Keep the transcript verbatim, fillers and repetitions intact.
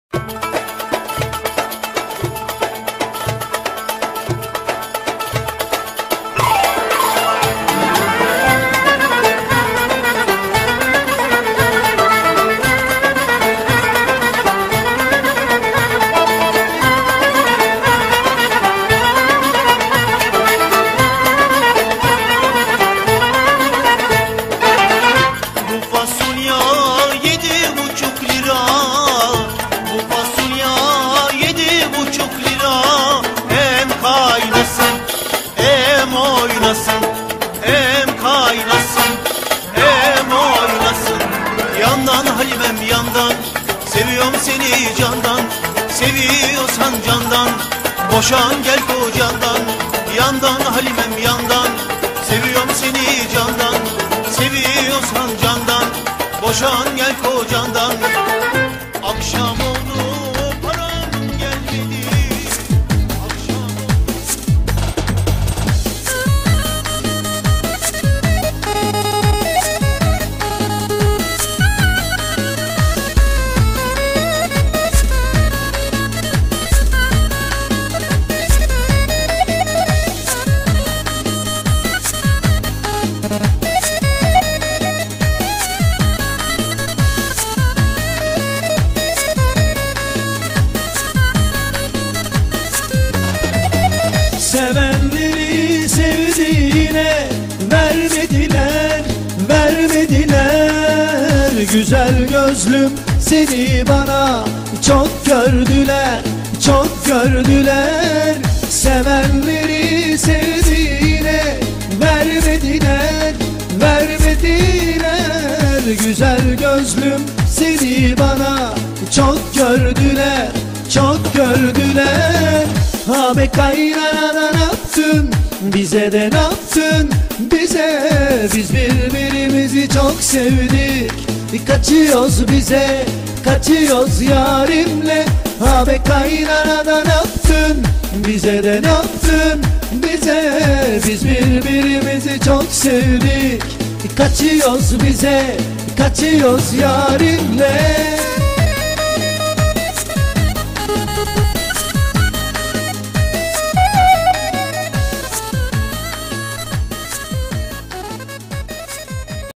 Hem kaynasın hem oynasın. Yandan Halimem yandan, seviyorum seni candan. Seviyorsan candan, boşan gel kocandan. Yandan Halimem yandan, seviyorum seni candan. Seviyorsan candan, boşan gel kocandan. Akşam oldu param gelmedi. Sevenleri sevdiğine vermediler, vermediler. Güzel gözlüm seni bana çok gördüler, çok gördüler. Sevenleri sevdiğine vermediler, vermediler. Güzel gözlüm seni bana çok gördüler, çok gördüler. Abi kaynana ne yaptın, bize de ne yaptın, bize? Biz birbirimizi çok sevdik, kaçıyoruz bize, kaçıyoruz yarimle. Abi kaynana da ne yaptın, bize de ne yaptın, bize? Biz birbirimizi çok sevdik, kaçıyoruz bize, kaçıyoruz yarimle.